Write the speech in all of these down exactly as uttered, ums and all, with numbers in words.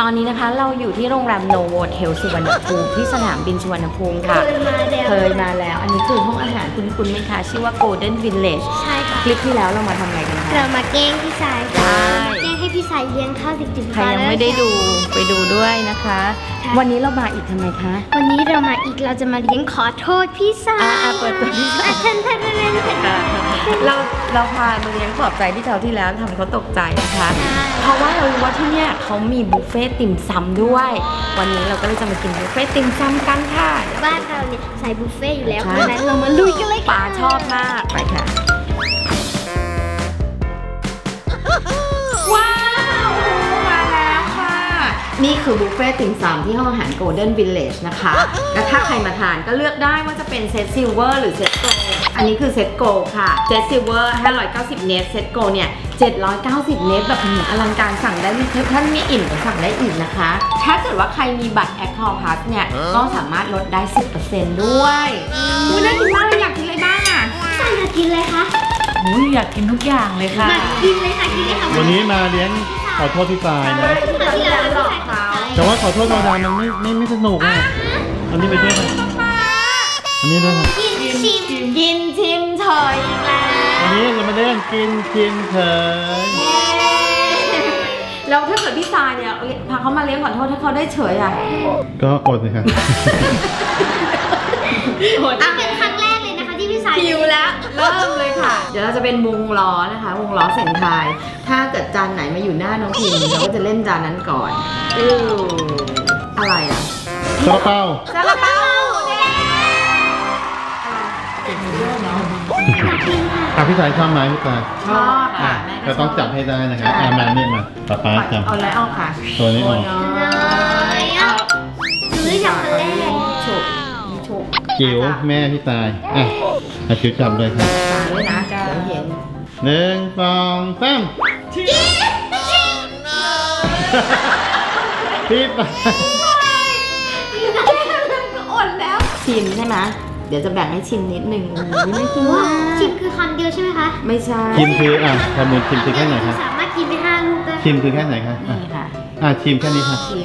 อนนี้นะคะเราอยู่ที่โรงแรมโนโวเทลสุวรรณภูมิที่สนามบินสุวรรณภูมิค่ะเคยมาแล้วเคยมาแล้วอันนี้คือห้องอาหารคุณคุณไหมคะชื่อว่า Golden Village ใช่ค่ะคลิปที่แล้วเรามาทำอะไรกันคะเรามาแกล้งพี่สายใช่แกล้งให้พี่สายเลี้ยงข้าวดึกๆใครยังไม่ได้ดูไปดูด้วยนะคะวันนี้เรามาอีกทำไมคะวันนี้เรามาอีกเราจะมาเลี้ยงขอโทษพี่สายอ่าเปิดตัวพี่สายเทนเทนเทนเทนเราเราพามาเลี้ยงปลอบใจที่เท่าที่แล้วทำเขาตกใจนะคะเพราะว่าเรารู้ว่าที่เนี่ยเขามีบุฟเฟ่ติ่มซำด้วยวันนี้เราก็เลยจะมากินบุฟเฟ่ติ่มซำกันค่ะบ้านเราเนี่ยใส่บุฟเฟ่อยู่แล้วเพราะฉะนั้นเรามาลุยกันเลยป๋าชอบมากไปค่ะว้าวมาแล้วค่ะนี่คือบุฟเฟ่ติ่มซำที่ห้องอาหาร Golden Village นะคะและถ้าใครมาทานก็เลือกได้ว่าจะเป็นเซตซิลเวอร์หรือเซตโกลอันนี้คือเซตโกลค่ะเซตซิลเวอร์ห้าร้อยเก้าสิบเนตเซตโกลเนี่ยเจ็ดร้อยเก้าสิบเนตแบบอลังการสั่งได้ไม่ท่านไม่อิ่มก็สั่งได้อีกนะคะถ้าเกิดว่าใครมีบัตร Accor Plus เนี่ยก็สามารถลดได้ สิบเปอร์เซ็นต์ ด้วยอุ้ยน่ากินมากเลยอยากกินอะไรบ้างอ่ะใช่อยากกินเลยคะอุ้ยอยากกินทุกอย่างเลยค่ะมากินเลยค่ะกินเลยค่ะวันนี้มาเลี้ยงขอโทษพี่สายนะที่เราหลอกเขาแต่ว่าขอโทษธรรมดามันไม่ไม่ไม่สนุกอ่ะอันนี้ไปด้วยค่ะอันนี้ด้วยค่ะกินชิมกินชิมเฉยอีกแล้วอันนี้เรามาเล่นกินชิมเฉยแล้วถ้าเกิดพี่สายเนี่ยพาเขามาเลี้ยงขอโทษถ้าเขาได้เฉยอ่ะก็อดเลยค่ะอ่ะเป็นครั้งแรกเลยนะคะที่พี่สายคิวแล้วเริ่มเลยค่ะเดี๋ยวเราจะเป็นวงล้อนะคะวงล้อเสียงทายถ้าเกิดจานไหนมาอยู่หน้าน้องพิมเราก็จะเล่นจานนั้นก่อนอืออะไรอ่ะซาลาเปาซาลาเปาอ่ะพี่สายชอบไหมพี่สายชอบค่ะก็ต้องจับให้ได้นะครับอ่ะมาเนี่ยมาป๊าป๊าจับเอาอะไรเอาค่ะตัวนี้ออกเอาหรือจับคนแรกฉุกฉุกจิ๋วแม่พี่ตายอ่ะอ่ะจิ๋วจับเลยครับตาด้วยนะเดี๋ยวเห็นหนึ่งสองสามพี่ไปอดแล้วชิมใช่ไหมเดี๋ยวจะแบ่งให้ชิมนิดนึงไม่ได้กินว่าชิมคือคำเดียวใช่ไหมคะไม่ใช่ชิมคืออ่ะทำมือชิมคือแค่ไหนคะสามารถกินไปห้าลูกได้ชิมคือแค่ไหนคะนี่ค่ะอ่ะชิมแค่นี้ค่ะชิม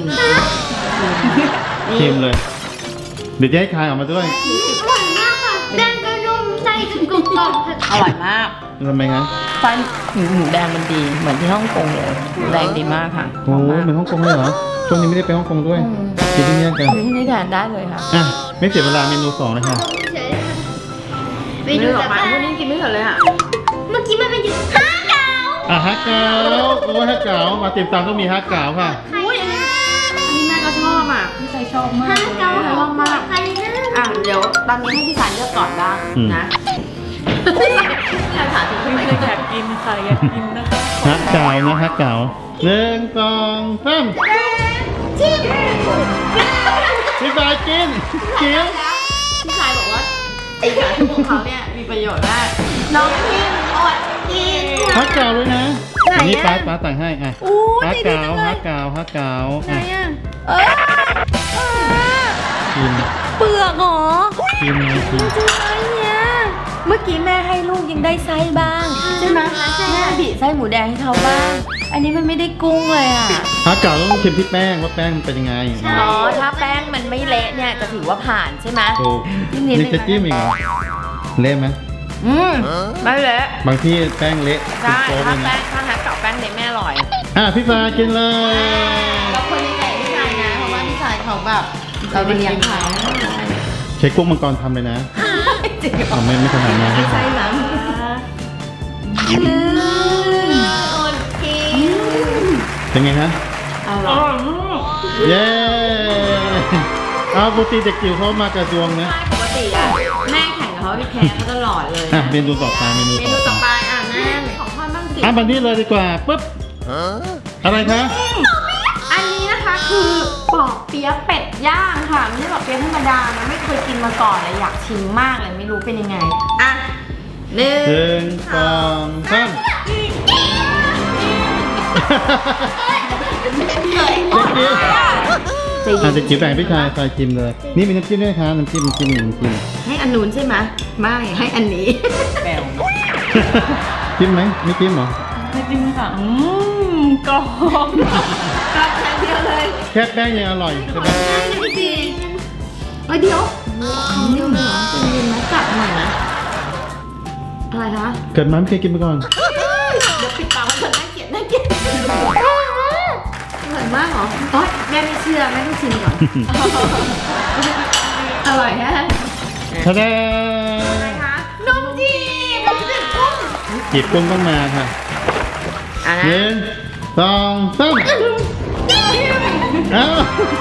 ชิมเลยเดี๋ยวจะให้คายออกมาด้วยอร่อยมากค่ะแดงกระนุ่มใจกรุบกรอบอร่อยมากทำไมคะไส้หมูแดงมันดีเหมือนที่ฮ่องกงเลยแดงดีมากค่ะโอ้เหมือนฮ่องกงเลยเหรอช่วงนี้ไม่ได้ไปฮ่องกงด้วยกินที่นี่กันที่นี่ทานได้เลยค่ะอ่ะไม่เสียเวลาเมนูสองนะคะเมนูต่อไปพวกนี้กินไม่หมดเลยอ่ะเมื่อกี้มันเป็นฮักเก๋าอ่ะฮักเก๋าโอ้ฮักเก๋ามาติ่มซำต้องมีฮักเก๋าค่ะอุ้ยอันนี้แม่ก็ชอบอ่ะพี่ชายชอบมากฮักเก๋าชอบมากอ่ะเดี๋ยวตอนนี้ให้พี่สายเลือกก่อนบ้างนะถามถึงพี่สายอยากกินค่ะอยากกินนะคะฮักเก๋านะฮักเก๋าหนึ่งสองสามจิ้มพี่สายกินจิ๋วพี่สายบอกว่าไอ้ขาทุกของเขาเนี่ยมีประโยชน์มากน้องพิมอดกินฮักเก๋าด้วยนะอันนี้ป้าป้าแต่งให้อ่ะฮักเก๋าฮักเก๋าฮักเก๋าอ่ะเออกินเปลือกเหรอกินกินจริงไหมเนี่ยเมื่อกี้แม่ให้ลูกยังได้ไส้บ้างใช่ไหมแม่บีไส้หมูแดงให้เขาบ้างอันนี้มันไม่ได้กุ้งเลยอ่ะฮักเก๋าต้องชิมที่แป้งว่าแป้งมันเป็นยังไงอ๋อถ้าแป้งมันไม่เละเนี่ยจะถือว่าผ่านใช่ไหมถูกนี่จะจิ้มอีกเหรอเละไหมอืมไม่เละบางที่แป้งเละใช่ถ้าแป้งถ้าฮักเก๋าแป้งเละแม่อร่อยอ่ะพี่สายกินเลยเราคนยังไงพี่สายนะเพราะว่าพี่สายเขาแบบเราเป็นเลี้ยงเขาใช้กุ้งมังกรทำเลยนะอ๋อไม่ไม่ขนาดนั้นไม่ใช่หนังอดกินเป็นไงฮะอร่อยเย้เอาปกติเด็กจิ๋วเขามากระจวงนะปกติอ่ะแม่แข่งกับเขาพี่แคร์เขาตลอดเลยอ่ะเมนูต่อไปเมนูต่อไปอ่ะแม่ของพ่อบ้างสิอ่ะบันนี้เลยดีกว่าปุ๊บอะไรคะอันนี้นะคะคือปอกเปี๊ยะเป็ดย่างค่ะไม่ใช่ปอกเปี๊ยะธรรมดานะไม่เคยกินมาก่อนเลยอยากชิมมากเลยไม่รู้เป็นยังไงอ่ะหนึ่งสองสามเด็กจิ๋วแบ่งพี่ชายใส่จิ้มเลยนี่มีน้ำจิ้มด้วยค่ะน้ำจิ้มน้ำจิ้มน้ำจิ้มให้อันนู้นใช่ไหมไม่ให้อันนี้แบวจิ้มไหมไม่จิ้มหรอไม่จิ้มค่ะอืมกรอบกรอบแค่เดียวเลยแค่แป้งยังอร่อยใช่ไหมจริงเฮ้ยเดี๋ยวเขาเรียกเหรอเป็นยินนะกัดหน่อยนะอะไรคะเกิดมาไม่เคยกินมาก่อนเดี๋ยวปิดปากมันก่อนน่าเกลียดน่าเกลียดอร่อยมากเหรออ๋อแม่ไม่เชื่อแม่ต้องชิมก่อนอร่อยแฮะทะเลอะไรคะนมจีบนมจีบกุ้งจีบกุ้งต้องมาค่ะอ่ะนะหนึ่งสองสามเอ้า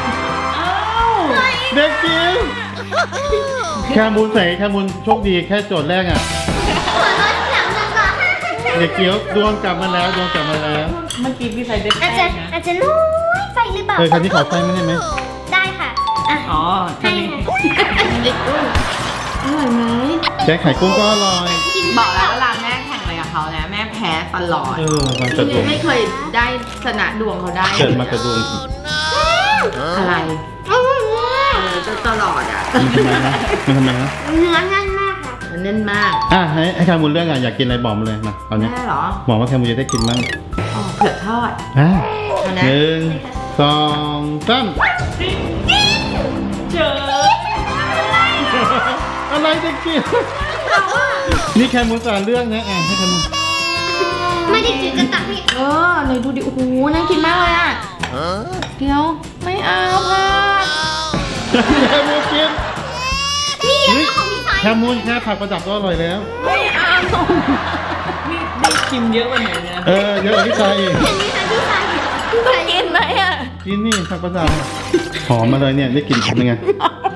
เด็กจิ๋วแคมูลใส่แคมูลโชคดีแค่โจทย์แรกอ่ะหัวร้อนหลังแล้วก็เด็กจิ๋วดวงกลับมาแล้วดวงกลับมาแล้วเมื่อกี้พี่ใส่ได้อาจแป้จะงนะอาจจะน้อยไปหรือเปล่าเออคันนี้ขอไฟไหมได้ไหมได้ค่ะอ่ะอ๋อให้นี้ค่ะเด็กกุ้งอร่อยไหมแกงไข่กุ้งก็อร่อยบอกแล้วเวลาแม่แข่งอะไรกับเขานะแม่แพ้ตลอดเออมันกระดูกไม่เคยได้ชนะดวงเขาได้เกิดมากระดูกอะไรอร่อยมากเออจะตลอดอ่ะมันทำไมนะมันทำไมนะเนื้อแน่นมากค่ะมันแน่นมากอ่ะให้ให้แคมูลเลือกอ่ะอยากกินอะไรบอกมาเลยมาตอนนี้แม่เหรอบอกว่าแคมูลจะได้กินบ้างอ๋อเผือกทอดอ่ะเอานะหนึ่งสองสามเจออะไรเด็กจิ๋วนี่แคมูลสารเรื่องนะอ่ะให้แคมูลไม่ได้จืดจะตักให้เออหน่อยดูดิโอ้โหน่ากินมากเลยอ่ะเดี๋ยวไม่เอาค่ะแคมูลกินนี่ยังไม่ของพี่ชายแคมูลแค่ผักประดับก็อร่อยแล้วไม่เอานี่ได้ชิมเยอะกว่าไหนเนี่ยเออเยอะกว่าพี่ชายอีกเห็นไหมคะพี่ชายพี่ชายกินไหมอ่ะกินนี่ผักประดับหอมมาเลยเนี่ยได้กลิ่นเป็นไง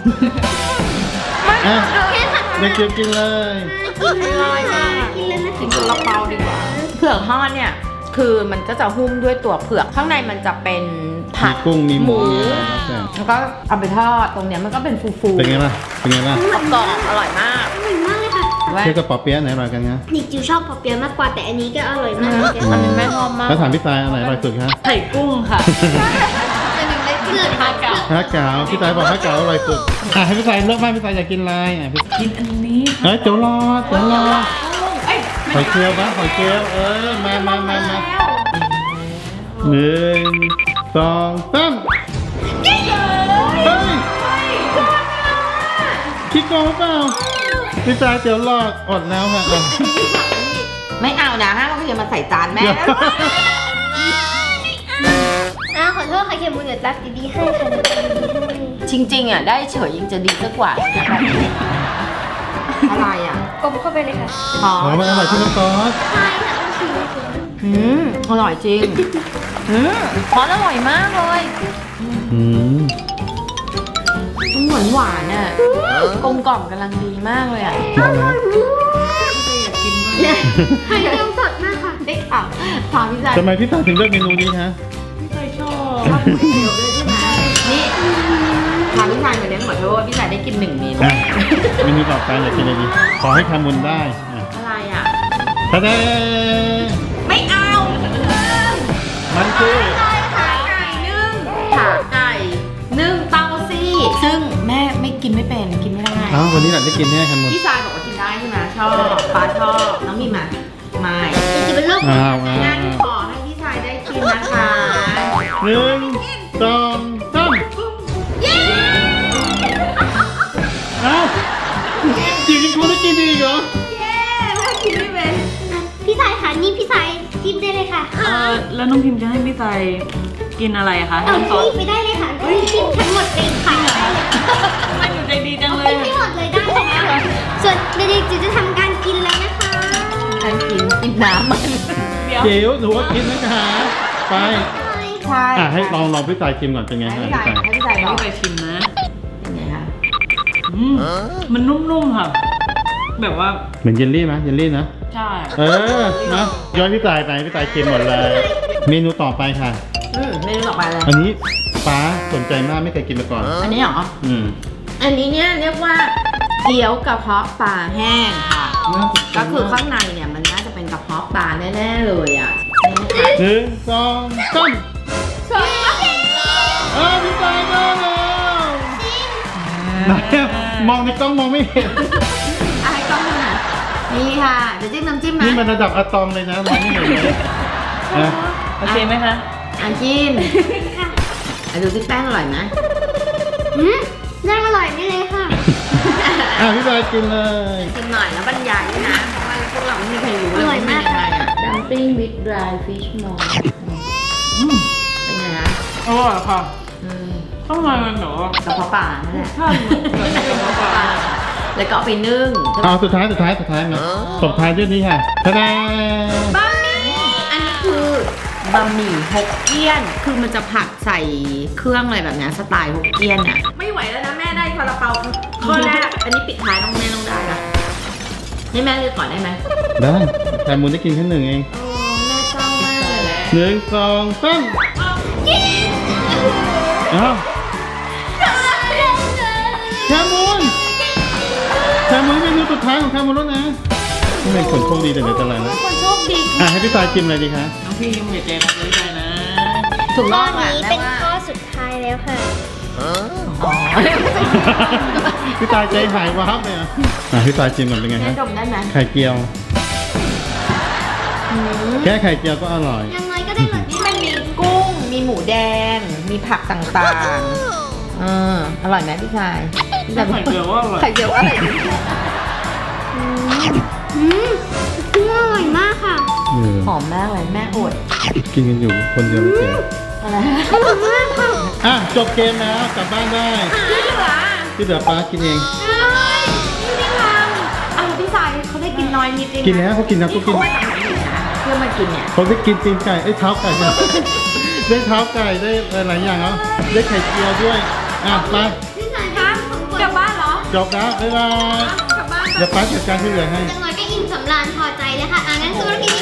อ่ะแค่ผัดเด็กจิ๋วกินเลยกินเลยค่ะกินเลยนะกินกระเปาดีกว่าเผือกทอดเนี่ยคือมันก็จะหุ้มด้วยตัวเผือกข้างในมันจะเป็นผัมีกกุ้งมีหหมูมูมีอะไรแล้วแต่แล้วก็เอาไปทอดตรงเนี้ยมันก็เป็นฟูๆเป็นไงล่ะเป็นไงล่ะกรอบๆอร่อยมากอร่อยมากเลยค่ะว่าเทียบกับปอเปี๊ยะไหนอร่อยกันนะนิกจิวชอบปอเปี๊ยะมากกว่าแต่อันนี้ก็อร่อยมากเหมือนกันอันนี้แม่ชอบมากแล้วถามพี่ตายอันไหนอร่อยสุดคะไข่กุ้งค่ะเป็นหนึ่งในเกลือทาเก่าฮักเก๋าพี่ตายบอกฮักเก๋าอร่อยสุดอ่ะให้พี่ตายเลือกบ้างพี่ตายอยากกินอะไรอ่ะพี่กินอันนี้เฮ้ยเจ๋วรอเจ๋วรอเอ้ยหอยเชลล์ปะหอยเชลล์เออมามามามาหนึ่งสองสามเฮ้ยพี่โกงเปล่าพี่ตายเจ๋วรออดแล้วค่ะอ่ะไม่เอานะห้ามเอาขยะมาใส่จานแม่เดี๋ยวอ่ะขอโทษค่ะเคมูลเดี๋ยวตักดีๆให้ค่ะจริงๆอ่ะได้เฉยยังจะดีสักกว่าอะไรอ่ะกลมเข้าไปเลยค่ะอ๋ออ๋อมันอร่อยที่น้ำซอสใช่ค่ะต้องชิมเลยค่ะอืมอร่อยจริงอืมซอสอร่อยมากเลยอืมมันหวานหวานๆอ่ะกลมกล่อมกำลังดีมากเลยอ่ะได้แล้วไข่เจียวสดมากค่ะได้ค่ะถามพี่ชายทำไมพี่ตายถึงเลือกเมนูนี้คะไม่เคยชอบชอบก๋วยเตี๋ยวด้วยใช่ไหมนี่ถามพี่ชายเหมือนเดิมขอโทษพี่ชายได้กินหนึ่งเมนูอ่ะเมนูต่อไปอยากกินอะไรดีขอให้คามุนได้อ่ะอะไรอ่ะทะเลไม่เอามันคือขาไก่นึ่งขาไก่นึ่งเต้าซี่ซึ่งแม่ไม่กินไม่เป็นกินไม่ได้อ้าววันนี้หลังได้กินแน่คามุนพี่ชายบอกว่ากินได้ใช่ไหมชอบป้าชอบน้องมีมาไม่จะเป็นโรคอ้าวอ้าวงั้นขอให้พี่ชายได้กินนะคะหนึ่งสองสามอ้าวจริงๆคุณได้กินดีเหรอเย้แม่กินไม่เป็นพี่สายค่ะนี่พี่สายจิ้มได้เลยค่ะเออแล้วน้องพิมพ์จะให้พี่ใส่กินอะไรอะคะเอาน้ำซอสที่ไปได้เลยค่ะจิ้มทั้งหมดเลยค่ะได้เลยทำไมหนูใจดีจังเลกิยนให้หมดเลยได้ค่ะส่วนเด็กๆจิ๋วจะทำการกินแล้วนะคะการกินกินน้ำมันเดี๋ยวเดี๋ยวหนูว่ากินนะคะไปใช่อ่ะให้ลองลองพี่สายชิมก่อนเป็นไงให้ฮะพี่พี่ชายสายให้พี่ชายลองพี่ไปชิมนะเป็นไงคะอืมมันนุ่มๆค่ะ แบบว่าเหมือนเยลลี่ไหมเยลลี่นะใช่เออนะย้อนพี่สายไปพี่สายชิมหมดเลย เมนูต่อไปค่ะอืมเมนูต่อไปเลยอันนี้ป้าสนใจมากไม่เคยกินมาก่อนอันนี้เหรออืมอันนี้เนี่ยเรียกว่าเกี๊ยวกระเพาะปลาแห้งค่ะ ก็คือข้างในเนี่ยมันน่าจะเป็นกระเพาะปลาแน่ๆเลยอ่ะนี่นะคะหนึ่งสองสามสวยมากอ้าวพี่สายได้แล้วไหนอะมองในกล้องมองไม่เห็นอะไรกล้องดูหน่อยนี่ค่ะเดี๋ยวจิ้มน้ำจิ้มนะนี่มันระดับอะตอมเลยนะมองไม่เห็นเลยนะโอเคไหมคะอ่ะกินค่ะอ่ะดูที่แป้งอร่อยไหมอืมน่าอร่อยนี่เลยค่ะอ่ะพี่บอยกินเลยกินหน่อยแล้วบรรยายด้วยนะเพราะว่าพวกเราไม่มีใครรู้เลยอร่อยมากว่าเป็นยังไงอ่ะ Dumpling with dry fish maw เป็นไงนะอร่อยค่ะอืมข้างในมันแบบว่ากระเพาะปลานั่นแหละข้าวเหมือนเหมือนกระเพาะปลาแล้วก็เอาไปนึ่งเอาสุดท้ายสุดท้ายสุดท้ายมาตบท้ายด้วยนี้ค่ะทะเลบะหมี่อันนี้คือบะหมี่ฮกเกี้ยน คือมันจะผัดใส่เครื่องอะไรแบบนี้สไตล์ฮกเกี้ยนอ่ะ ไม่ไหวแล้วนะแม่ได้คาราเปาข้อแรก อันนี้ปิดท้ายต้องแม่ต้องได้ละให้แม่เลือกก่อนได้ไหมได้แต่มูลได้กินแค่หนึ่งเองโอ้แม่เศร้ามากเลยหนึ่งสองสามอ้าวแคมูลแคมูลเมนูสุดท้ายของแคมูลแล้วนะนี่เป็นคนโชคดีแต่ไหนแต่ไรนะคนโชคดีอ่ะให้พี่ตายกินอะไรดีคะน้องพี่ยิ้มหัวใจรับเลยได้นะถูกข้ต้อองอ่ะนี้แม่เป็นว่าข้อสุดท้ายแล้วค่ะอ๋อพี่ตายใจหายวับเลยอ่ะอ่ะพี่ตายชิมก่อนเป็นไงแม่ฮะดมได้ไหมไข่เจียวอืมแค่ไข่เจียวก็อร่อยยังไงก็ได้รสนี่ชามันติมีกุ้ง มีหมูแดง มีผักต่างๆเอออร่อยไหมพี่ชายพี่ชายไข่เจียวว่าอร่อยไข่เจียวอะไรอืมกุ้งอร่อยมากค่ะเออหอมมากเลยแม่อดกินกันอยู่คนเดียวเลยเจียวอะไรอร่อยมากค่ะอ่ะจบเกมแล้วกลับบ้านได้พี่เหลือที่เหลือป้ากินเองเอ้ยไม่ได้ทำอ้าวพี่ชายเขาได้กินน้อยนิดเองะกินแล้วเขากินนะเขากินเขาว่าจะกินนะเพื่อมากินเนี่ยผมได้กินตีนไก่ไอ้ยเท้าไก่นะได้เท้าไก่ได้หลายอย่างแล้วได้ไข่เจียวด้วยอ่ะไปพี่สายคะคะผมกกลัดบบ้านเหรอจบแล้วบ๊ายบายกลับบ้านเดี๋ยวป้าจัดการที่เหลือให้จังเลยก็อิ่มสำราญพอใจเลยค่ะอ่ะงั้นสำหรับคลิปนี้